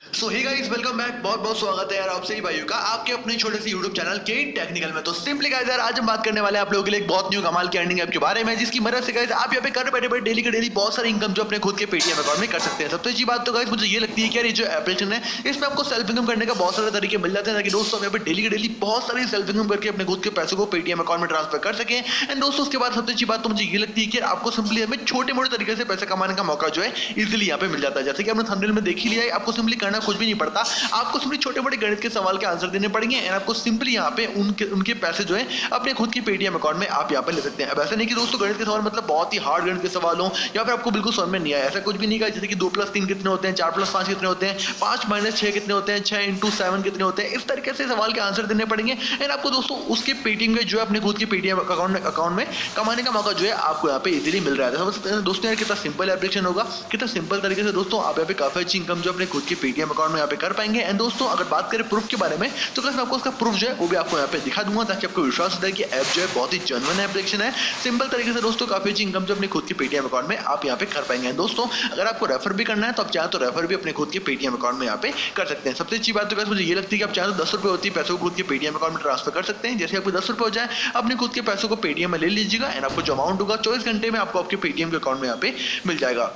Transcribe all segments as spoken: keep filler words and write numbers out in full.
सो hey guys, welcome back. बहुत बहुत स्वागत है यार आप सभी भाइयों का आपके अपने छोटे से यूट्यूब चैनल के टेक्निकल में। तो सिंपली गाइस यार आज हम बात करने वाले हैं आप लोगों के लिए एक बहुत न्यू कमाल की अर्निंग ऐप के बारे में, जिसकी मदद से गाइस आप यहाँ पे घर बैठे बैठे डेली के डेली बहुत सारी इनकम जो अपने खुद के पेटीएम अकाउंट में कर सकते हैं। सबसे अच्छी बात तो गाइस मुझे ये लगती है कि यार ये जो एप्लीकेशन है इसमें आपको सेल्फ इनकम करने का बहुत सारे तरीके मिल जाते हैं, ताकि दोस्तों यहाँ पे डेली के डेली बहुत सारी सेल्फ इनकम करके अपने खुद के पैसों को पेटीएम अकाउंट में ट्रांसफर कर सके। एंड दोस्तों उसके बाद सबसे अच्छी बात तो मुझे ये लगती है कि आपको सिंपली हमें छोटे मोटे तरीके से पैसे कमाने का मौका जो है इजीली यहाँ पे मिल जाता है। जैसे कि आपने थंबनेल में देख ही लिया है, आपको सिंपली करना कुछ भी नहीं पड़ता, आपको सिंपली छोटे मोटे गणित के सवाल के आंसर देने पड़ेंगे एंड आपको सिंपली यहाँ पे उनके उनके पैसे जो है अपने खुद की पेटीएम अकाउंट में आप यहाँ पे ले सकते हैं। अब ऐसा नहीं कि दोस्तों गणित के सवाल मतलब बहुत ही हार्ड गणित के सवाल हो या फिर आपको बिल्कुल समझ में नहीं आया, ऐसा कुछ भी नहीं कहा। जैसे कि दो प्लस तीन कितने होते हैं, चार प्लस पांच कितने होते हैं, पांच माइनस छह कितने होते हैं, छह इंटू सेवन कितने होते हैं, इस तरीके से सवाल के आंसर देने पड़ेंगे एंड आपको दोस्तों उसके पेटीएम के जो है अपने खुद की पेटीएम अकाउंट अकाउंट में कमाने का मौका जो है आपको यहाँ पे इजीली मिल रहा है। समझ सकते हैं दोस्तों यार कितना सिंपल एप्लीकेशन होगा, कितना सिंपल तरीके से दोस्तों आप यहाँ पे काफी अच्छी इनकम जो अपने खुद की पेटीएम अकाउंट में यहाँ पे कर पाएंगे। एंड दोस्तों अगर बात करें प्रूफ के बारे में तो मैं आपको उसका प्रूफ जो है वो भी आपको यहाँ पे दिखा दूंगा, ताकि आपको विश्वास होता है कि ऐप जो है बहुत ही जेन्युइन एप्लीकेशन है। सिंपल तरीके से दोस्तों काफी अच्छी इनकम जो अपने खुद के पेटीएम अकाउंट में आप यहाँ पे कर पाएंगे। दोस्तों अगर आपको रेफर भी करना है तो आप चाहे तो रेफर भी अपने खुद के पेटीएम अकाउंट में यहाँ पे कर सकते हैं। सबसे अच्छी बात तो मुझे ये लगती है कि आप चाहे तो दस रुपए होती है पैसों को खुद के पेटीएम अकाउंट में ट्रांसफर कर सकते हैं। जैसे आपको दस रुपए हो जाए अपने खुद के पैसों को पेटीएम में ले लीजिएगा एंड आपको जो अमाउंट होगा चौबीस घंटे में आपको आपके पेटीएम के अकाउंट में यहाँ पे मिल जाएगा।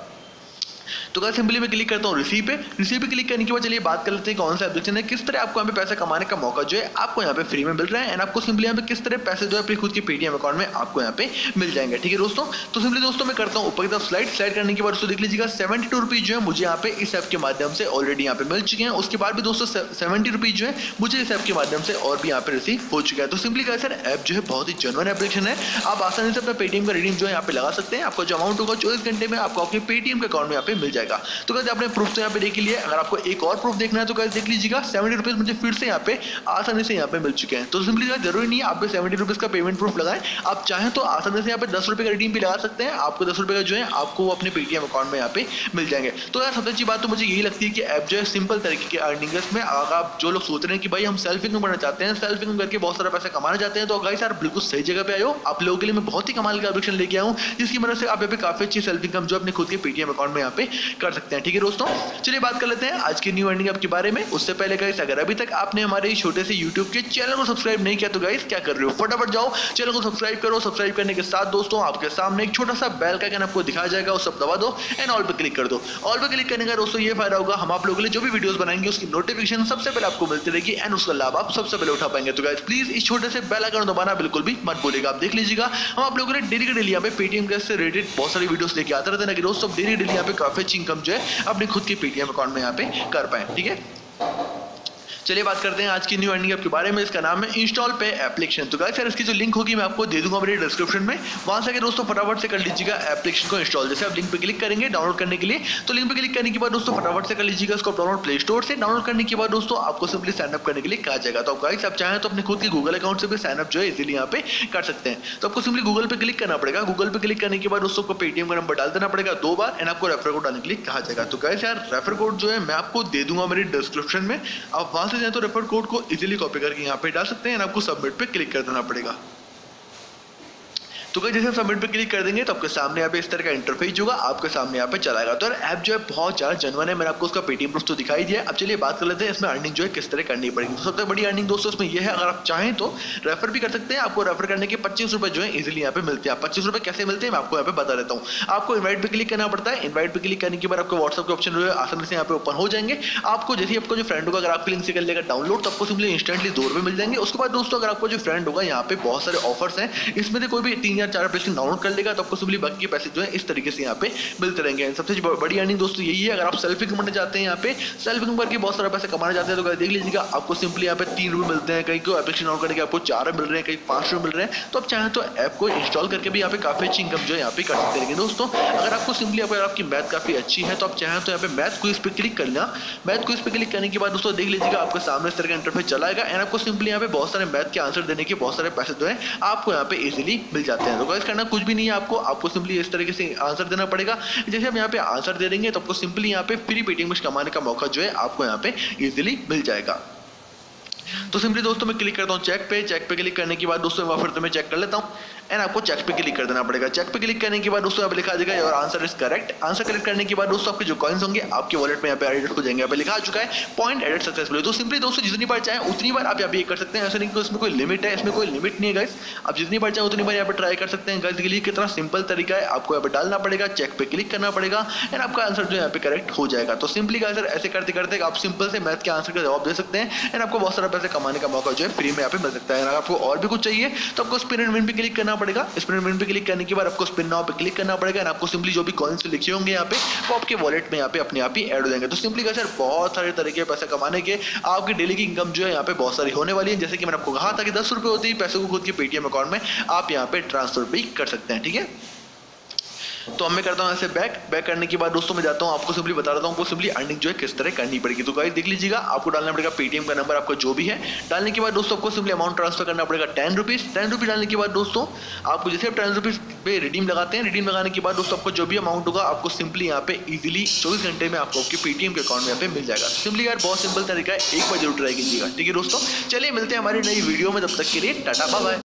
तो गाइस सिंपली मैं क्लिक करता हूँ रिसीव पे। रिसीव पे क्लिक करने के बाद चलिए बात कर लेते हैं कौन सा एप्लीकेशन है, किस तरह आपको यहाँ पे पैसा कमाने का मौका जो है आपको यहाँ पे फ्री में मिल रहा है एंड आपको सिंपली यहाँ पे किस तरह पैसे जो है अपने खुद के पेटीएम अकाउंट में आपको यहाँ पे मिल जाएंगे। ठीक है दोस्तों, तो सिंपली दोस्तों मैं करता हूँ ऊपर की तरफ स्लाइड स्लाइड करने के बाद दोस्तों देख लीजिएगा सेवेंटी टू रुपीज जो है मुझे यहाँ पे इस ऐप के माध्यम से ऑलरेडी यहाँ पे मिल चुके हैं। उसके बाद भी दोस्तों सेवेंटी रुपीज जो है मुझे इस ऐप के माध्यम से और भी यहाँ पे रिसीव हो चुका है। तो सिंपली कहा सर ऐप जो है बहुत ही जेन्युइन एप्लीकेशन है, आप आसानी से अपना पेटीएम का रिडीम जो है यहाँ पे लगा सकते हैं। आपका जो अमाउंट होगा चौबीस घंटे में आपको आपके पेटीएम के अकाउंट में यहाँ पे मिल जाएगा। तो कहते आपने प्रूफ तो यहाँ पे देख लिया, अगर आपको एक और प्रूफ देखना है तो गाइस देख लीजिएगा सेवेंटी रुपीज मुझे फिर से यहाँ पे आसानी से यहाँ पे मिल चुके हैं। तो सिंपली जरूरी नहीं है आप सेवेंटी रुपीज का पेमेंट प्रूफ लगाएं, आप चाहें तो आसानी से यहाँ पे दस रुपए का रिडीम भी लगा सकते हैं। आपको दस रुपए का जो है आपको अपने पेटीएम अकाउंट में यहाँ पे मिल जाएंगे। तो यार सबसे अच्छी बात तो मुझे यही लगती है कि ऐप जो है सिंपल तरीके की अर्निंग में, अगर आप जो लोग सोच रहे हैं कि भाई हम सेल्फ इनकम करना चाहते हैं, सेल्फ इनकम करके बहुत सारा पैसा कमाना चाहते हैं, तो गाइस यार बिल्कुल सही जगह पे आए हो। आप लोगों के लिए मैं बहुत ही कमाल का एप्लीकेशन लेके आया हूँ, जिसकी मदद से आप यहाँ पे काफी अच्छी सेल्फ इनकम जो अपने खुद के पेटीएम अकाउंट में यहाँ पे कर सकते हैं। ठीक है दोस्तों, चलिए बात कर लेते हैं आज की न्यू अर्निंग ऐप के बारे में। उससे पहले गाइस अगर अभी तक आपने हमारे छोटे से यूट्यूब के चैनल को सब्सक्राइब नहीं किया तो गाइस क्या कर रहे हो, फटाफट जाओ चैनल को सब्सक्राइब करो। सब्सक्राइब करने के साथ दोस्तों आपके सामने एक छोटा सा बेल का आइकन आपको दिखाया जाएगा, उस सब दबा दो एंड ऑल पे क्लिक कर दो। ऑल पे क्लिक करने का दोस्तों ये फायदा होगा, हम आप लोगों के लिए जो भी वीडियोस बनाएंगे उसकी नोटिफिकेशन सबसे पहले आपको मिलती रहेगी एंड उसका लाभ आप सबसे पहले उठा पाएंगे। तो गाइस प्लीज इस छोटे से बेल आइकन दबाना बिल्कुल भी मत भूलिएगा। आप देख लीजिएगा हम आप लोगों के लिए डेली के डेली यहाँ पे पेटीएम से रिलेटेड बहुत सारी वीडियोस लेके आते रहते हैं, कि दोस्तों डेली डेली यहाँ पे काफी अच्छी इनकम जो है अपने खुद के पेटीएम अकाउंट में यहाँ पे कर पाए। ठीक है, चलिए बात करते हैं आज की न्यू अर्निंग ऐप के बारे में। इसका नाम है इंस्टॉल पे एप्लीकेशन। तो गाइस यार इसकी जो लिंक होगी मैं आपको दे दूंगा मेरे डिस्क्रिप्शन में, वहां से दोस्तों फटाफट से कर लीजिएगा एप्लीकेशन को इंस्टॉल। जैसे आप लिंक पे क्लिक करेंगे डाउनलोड करने के लिए, तो लिंक पे क्लिक करने के बाद दोस्तों फटाफट से कर लीजिएगा इसको डाउनलोड प्ले स्टोर से। डाउनलोड करने के बाद दोस्तों आपको सिंपली साइन अप करने के लिए कहा जाएगा। तो गाइस आप चाहें तो अपने खुद के गूगल अकाउंट से भी साइन अप जो है इजीली यहाँ पे कर सकते हैं। तो आपको सिंपली गूगल पे क्लिक करना पड़ेगा। गूगल पे क्लिक करने के बाद दोस्तों को पेटीएम का नंबर डाल देना पड़ेगा दो बार एंड आपको रेफर कोड डालने के लिए कहा जाएगा। तो गाइस यार रेफर कोड जो है मैं आपको दे दूंगा मेरे डिस्क्रिप्शन में, आप वहां से जाए तो रेफर कोड को इजीली कॉपी करके यहाँ पे डाल सकते हैं। आपको सबमिट पे क्लिक कर देना पड़ेगा। तो जैसे आप सबमिट पे क्लिक कर देंगे तो आपके सामने यहाँ पे इस तरह का इंटरफेस होगा, आपके सामने यहाँ पे चलाएगा। तो यार ऐप जो है बहुत ज्यादा जेन्युइन है, मैंने आपको उसका पेटीएम प्रूफ तो दिखाई दिया। अब चलिए बात कर लेते हैं इसमें अर्निंग जो है किस तरह करनी पड़ेगी। तो सबसे बड़ी अर्निंग दोस्तों इसमें यह है, अगर आप चाहें तो रेफर भी कर सकते हैं। आपको रेफर करने के पच्चीस रुपए जो है इजिली यहाँ पे मिलते हैं। पच्चीस रुपए कैसे मिलते हैं मैं आपको यहाँ पे बता देता हूँ। आपको इन्वाइट पे क्लिक करना पड़ता है। इन्वाइट पे क्लिक करने के बाद आपको व्हाट्सएप के ऑप्शन जो है आसानी से यहाँ पे ओपन हो जाएंगे। आपको जैसे आपको जो फ्रेंड होगा अगर आपके लिंक से कर लेगा डाउनलोड, तो आपको सिंपली इंस्टेंटली दो रुपए मिल जाएंगे। उसके बाद दोस्तों अगर आपको जो फ्रेंड होगा यहाँ पे बहुत सारे ऑफर्स हैं, इसमें से कोई भी तीन या चार एप्लीकेशन डाउनलोड कर लेगा तो आपको सिंपली बाकी के पैसे जो है इस तरीके से यहाँ पे मिलते रहेंगे। सबसे बड़ी अर्निंग दोस्तों यही है, अगर आप सेल्फ इनकम करना चाहते हैं, यहाँ पे सेल्फ इनकम करके बहुत सारा पैसा कमाना चाहते हैं, तो देख लीजिएगा आपको सिंपली यहाँ पे तीन रुपए मिलते हैं, कहीं को एप्लीकेशन डाउनलोड करके आपको चार मिल रहे हैं, कहीं पांच रुपए मिल रहे हैं। तो आप चाहें तो ऐप को इंस्टॉल करके भी यहाँ पे काफी अच्छी इनकम जो है यहाँ पे कर सकते हैं। दोस्तों अगर आपको सिंपली अगर आपकी मैथ काफी अच्छी है तो आप चाहें तो यहाँ पे मैथ क्विज पे क्लिक कर लेना। मैथ क्विज पे क्लिक करने के बाद दोस्तों देख लीजिएगा आपके सामने इस तरह का इंटरफेस चलाएगा एंड आपको सिंपली यहाँ पे बहुत सारे मैथ के आंसर देने के बहुत सारे पैसे जो है आपको यहाँ पे इजीली मिल जाते हैं। तो गाइस करना कुछ भी नहीं है, आपको आपको सिंपली इस तरीके से आंसर देना पड़ेगा। जैसे हम यहाँ पे आंसर दे देंगे तो आपको सिंपली यहाँ पे फ्री पेटीएम कमाने का मौका जो है आपको यहाँ पे इजीली मिल जाएगा। तो सिंपली दोस्तों मैं क्लिक करता हूँ चेक पे। चेक पे क्लिक करने के बाद दोस्तों वहाँ फिर तो मैं चेक कर लेता हूँ एंड आपको चेक पे क्लिक कर देना पड़ेगा। चेक पे क्लिक करने के बाद दोस्तों यहाँ पे लिखा आ जाएगा your answer is correct. Answer correct करने के बाद दोस्तों आपके जो कॉइन्स होंगे आपके वॉलेट में यहाँ पे एडिट हो जाएंगे। यहाँ पे लिखा आ चुका है पॉइंट एडिट सक्सेसफुली। तो सिंपली दोस्तों जितनी बार चाहे उतनी बार आप यहाँ पे ये कर सकते हैं। ऐसा नहीं कि इसमें कोई लिमिट है, इसमें कोई लिमिट नहीं है गाइस। आप जितनी बार चाहे उतनी बार यहाँ पे ट्राई कर सकते हैं। गाइस के लिए कितना सिंपल तरीका है, आपको यहाँ पे डालना पड़ेगा, चेक पे क्लिक करना पड़ेगा एंड आपका आंसर जो यहाँ पे करेक्ट हो जाएगा। तो सिंपली गाइस ऐसे करते करते आप सिंपल से मैथ के आंसर का जवाब दे सकते हैं एंड आपको बहुत सारा पैसे कमाने का मौका जो है फ्री में यहाँ पे मिल सकता है। अगर आपको और भी कुछ चाहिए तो आपको स्पिन एंड विन पे क्लिक करना पड़ेगा। स्पिन एंड विन पे क्लिक करने के बाद आपको स्पिन नाउ पे क्लिक करना पड़ेगा एंड आपको सिंपली जो भी कॉइन्स लिखे होंगे यहाँ पे वो आपके वॉलेट में यहाँ पे अपने आप ही ऐड हो जाएंगे। तो सिंपली गाइस बहुत सारे तरीके पैसे कमाने के, आपकी डेली की इनकम जो है यहाँ पे बहुत सारी होने वाली है। जैसे कि मैंने आपको कहा था कि दस रुपए होती है पैसे को खुद के पेटीएम अकाउंट में आप यहाँ पे ट्रांसफर भी कर सकते हैं। ठीक है, तो अब मैं करता हूँ ऐसे बैक बैक करने के बाद दोस्तों मैं जाता हूँ आपको सिंपली बता देता हूँ आपको सिंपली अर्निंग जो है किस तरह करनी पड़ेगी। तो गाइस देख लीजिएगा, आपको डालना पड़ेगा पेटीएम का नंबर आपका जो भी है। डालने के बाद दोस्तों आपको सिंपली अमाउंट ट्रांसफर करना पड़ेगा टेन रुपीज़। टेन रुपीज़ डालने के बाद दोस्तों आपको जैसे आप टेन रुपीज़ पे रिडीम लगाते हैं, रिडीम लगाने के बाद दोस्तों आपको जो भी अमाउंट होगा आपको सिंपली यहाँ पे इजीली चौबीस घंटे में आपको आपके पेटीएम के अकाउंट में यहाँ पे मिल जाएगा। सिंपली यार बहुत सिंपल तरीका है, एक बार जरूर ट्राई कीजिएगा। ठीक है दोस्तों, चलिए मिलते हैं हमारी नई वीडियो में, तब तक के लिए टाटा बाय बाय।